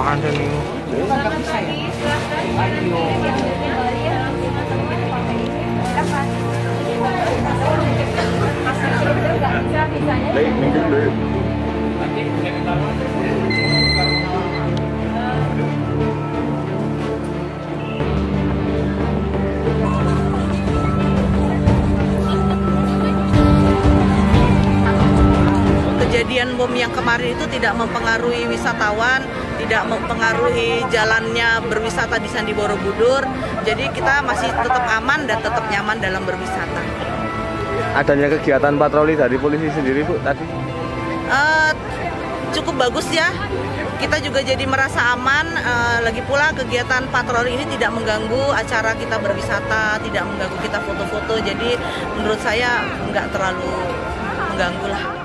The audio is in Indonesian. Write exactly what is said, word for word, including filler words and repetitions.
apaan ini? Lek, minggir lek. Kejadian bom yang kemarin itu tidak mempengaruhi wisatawan, tidak mempengaruhi jalannya berwisata di Candi Borobudur. Jadi kita masih tetap aman dan tetap nyaman dalam berwisata. Adanya kegiatan patroli dari polisi sendiri, Bu, tadi? Uh, cukup bagus ya. Kita juga jadi merasa aman. Uh, lagi pula kegiatan patroli ini tidak mengganggu acara kita berwisata, tidak mengganggu kita foto-foto. Jadi menurut saya nggak terlalu mengganggu lah.